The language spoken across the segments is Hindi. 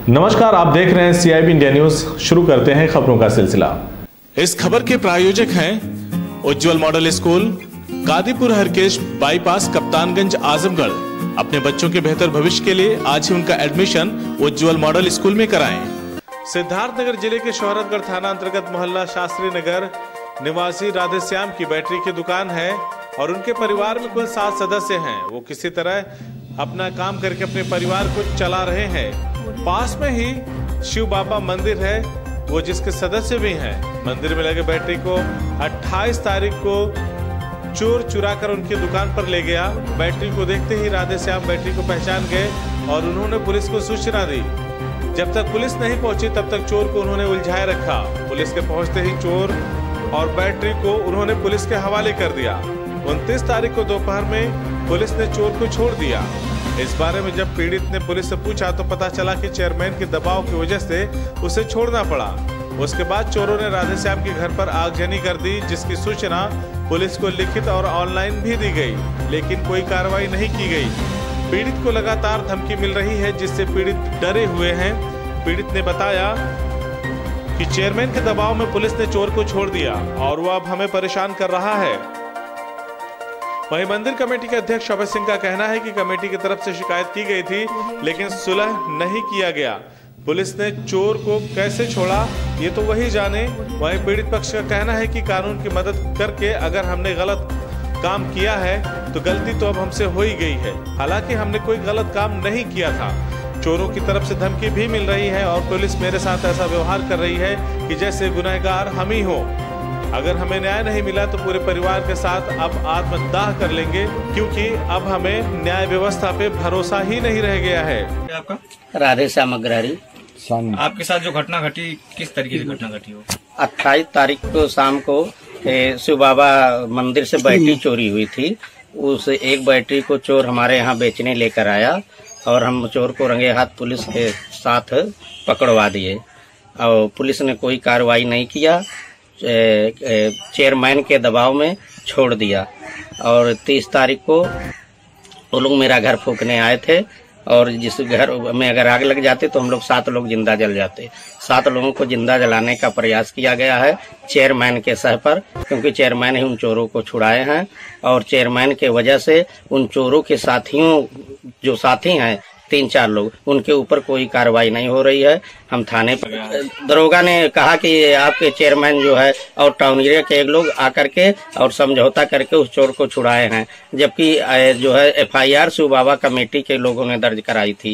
नमस्कार, आप देख रहे हैं CIB इंडिया न्यूज। शुरू करते हैं खबरों का सिलसिला। इस खबर के प्रायोजक हैं Ujjwal model school, Kadipur Harkesh bypass, Kaptanganj, Azamgarh. अपने बच्चों के बेहतर भविष्य के लिए आज ही उनका एडमिशन उज्जवल मॉडल स्कूल में कराएं। सिद्धार्थनगर जिले के शोहरतगढ़ थाना अंतर्गत मोहल्ला शास्त्री नगर निवासी राधेश्याम की बैटरी की दुकान है और उनके परिवार में कुल 7 सदस्य हैं। वो किसी तरह अपना काम करके अपने परिवार को चला रहे हैं। पास में ही शिव बाबा मंदिर है, वो जिसके सदस्य भी हैं। मंदिर में लगे बैटरी को 28 तारीख को चोर चुरा कर उनकी दुकान पर ले गया। बैटरी को देखते ही राधेश्याम बैटरी को पहचान गए और उन्होंने पुलिस को सूचना दी। जब तक पुलिस नहीं पहुंची तब तक चोर को उन्होंने उलझाए रखा। पुलिस के पहुंचते ही चोर और बैटरी को उन्होंने पुलिस के हवाले कर दिया। 29 तारीख को दोपहर में पुलिस ने चोर को छोड़ दिया। इस बारे में जब पीड़ित ने पुलिस से पूछा तो पता चला कि चेयरमैन के दबाव की वजह से उसे छोड़ना पड़ा। उसके बाद चोरों ने राधेश्याम के घर पर आगजनी कर दी, जिसकी सूचना पुलिस को लिखित और ऑनलाइन भी दी गई, लेकिन कोई कार्रवाई नहीं की गई। पीड़ित को लगातार धमकी मिल रही है, जिससे पीड़ित डरे हुए हैं। पीड़ित ने बताया कि चेयरमैन के दबाव में पुलिस ने चोर को छोड़ दिया और वो अब हमें परेशान कर रहा है। वहीं मंदिर कमेटी के अध्यक्ष शोभा सिंह का कहना है कि कमेटी की तरफ से शिकायत की गई थी, लेकिन सुलह नहीं किया गया। पुलिस ने चोर को कैसे छोड़ा ये तो वही जाने। वहीं पीड़ित पक्ष का कहना है कि कानून की मदद करके अगर हमने गलत काम किया है तो गलती तो अब हमसे हो ही गई है। हालांकि हमने कोई गलत काम नहीं किया था। चोरों की तरफ से धमकी भी मिल रही है और पुलिस मेरे साथ ऐसा व्यवहार कर रही है कि जैसे गुनहगार हम ही हो। अगर हमें न्याय नहीं मिला तो पूरे परिवार के साथ अब आत्मदाह कर लेंगे, क्योंकि अब हमें न्याय व्यवस्था पे भरोसा ही नहीं रह गया है। आपका राधेश्याम अग्रहरी। आपके साथ जो घटना घटी, किस तरीके से घटना घटी हो? 28 तारीख को शाम को शिव बाबा मंदिर से बैटरी चोरी हुई थी। उस एक बैटरी को चोर हमारे यहाँ बेचने लेकर आया और हम चोर को रंगे हाथ पुलिस के साथ पकड़वा दिए और पुलिस ने कोई कार्रवाई नहीं किया। चेयरमैन के दबाव में छोड़ दिया और 30 तारीख को वो लोग मेरा घर फूकने आए थे और जिस घर में अगर आग लग जाते तो हम लोग 7 लोग जिंदा जल जाते। 7 लोगों को जिंदा जलाने का प्रयास किया गया है चेयरमैन के सह पर, क्योंकि चेयरमैन ही उन चोरों को छुड़ाए हैं और चेयरमैन के वजह से उन चोरों के साथियों जो साथी हैं 3-4 लोग, उनके ऊपर कोई कार्रवाई नहीं हो रही है। हम थाने पर दरोगा ने कहा कि आपके चेयरमैन जो है और टाउन एरिया के एक लोग आकर के और समझौता करके उस चोर को छुड़ाए हैं, जबकि जो है FIR शिव बाबा कमेटी के लोगों ने दर्ज कराई थी।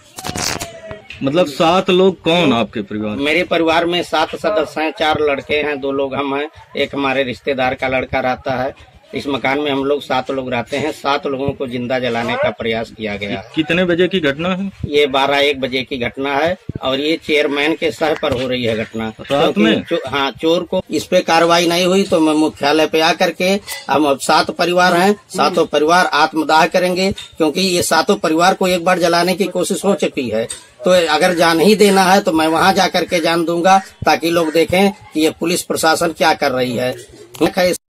मतलब 7 लोग कौन आपके परिवार? मेरे परिवार में 7 सदस्य हैं, 4 लड़के हैं, 2 लोग हम हैं, एक हमारे रिश्तेदार का लड़का रहता है। इस मकान में हम लोग 7 लोग रहते हैं। 7 लोगों को जिंदा जलाने का प्रयास किया गया। कितने बजे की घटना है? ये 12-1 बजे की घटना है और ये चेयरमैन के सह पर हो रही है घटना। रात में? हाँ, चोर को इस पे कार्रवाई नहीं हुई तो मैं मुख्यालय पे आकर के हम 7 परिवार हैं, 7 परिवार आत्मदाह करेंगे, क्योंकि ये 7 परिवार को एक बार जलाने की कोशिश हो चुकी है। तो अगर जान ही देना है तो मैं वहाँ जा करके जान दूंगा, ताकि लोग देखें कि ये पुलिस प्रशासन क्या कर रही है।